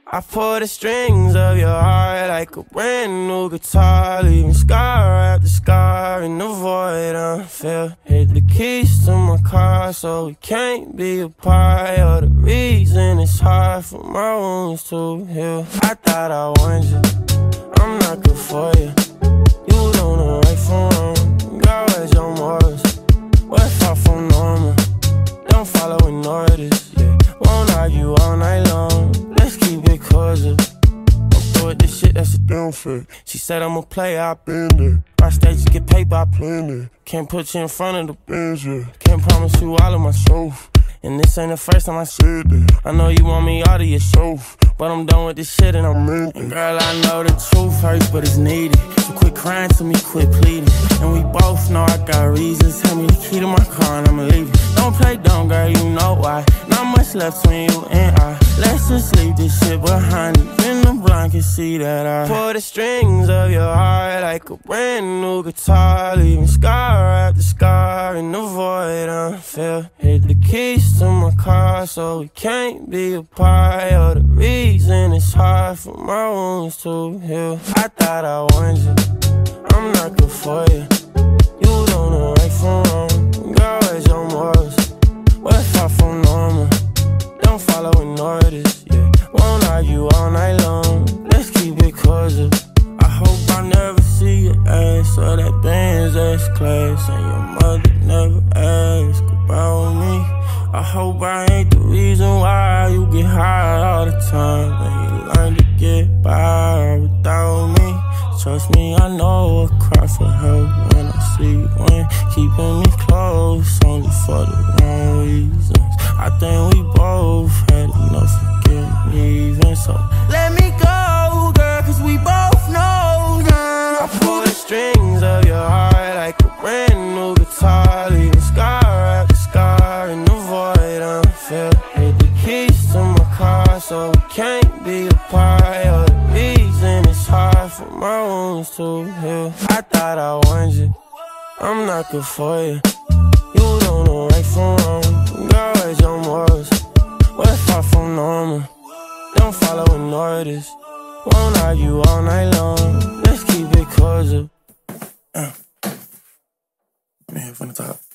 I pull the strings of your heart like a brand new guitar, leaving scar after scar in the void unfilled. Hit the keys to my car so we can't be apart. You're the reason it's hard for my wounds to heal. I thought I wanted you, I'm not good for you. You don't know right from wrong, girl, where's your morals? We're far from normal, don't follow and orders, yeah. Won't argue all night long, let's keep it cordial. I'm through with this shit, that's a damn fact. She said I'm a player, I been there. Backstage to get paper, I planned it. Can't put you in front of the bench, yeah. Can't promise you all of my stuff, and this ain't the first time I said that. I know you want me out of your show, but I'm done with this shit and I'm meant. And girl, I know the truth hurts, but it's needed. So quit crying to me, quit pleading. And we both know I got reasons. Tell me the key to my car and I'ma leave it. Don't play dumb, girl, you know why. Not much left between you and I. Let's just leave this shit behind us. In the blind can see that I pull the strings of your heart like a brand new guitar, leaving scar after scar in the void unfilled. Hit the keys to my car so we can't be apart. You're the reason it's hard for my wounds to heal. I thought I wanted you, I'm not good for you. You don't know right from wrong, girl, where's your morals? We're far from normal, don't follow in orders, yeah. Won't argue all night long, let's keep it cordial. I hope I never see your ass or that Benz S-Class, and your mother never asked about me. I hope I ain't the reason why you get high all the time, and you learn to get by without me. Trust me, I know I'll cry for help when I see you, when keeping me close only for the wrong reasons. I think we both had enough of getting even, so let me go, girl, cause we both know, girl. I pull the strings of your heart like a brand new guitar, leaving scar after scar in the void unfilled. Hit the keys to my car so we can't be apart. You're the reason it's hard for my wounds to heal. I thought I wanted you, I'm not good for you. You don't know right from wrong, girl, where's your morals? We're far from normal, don't follow in orders. Won't argue all night long, let's keep it cordial. Man, from the top.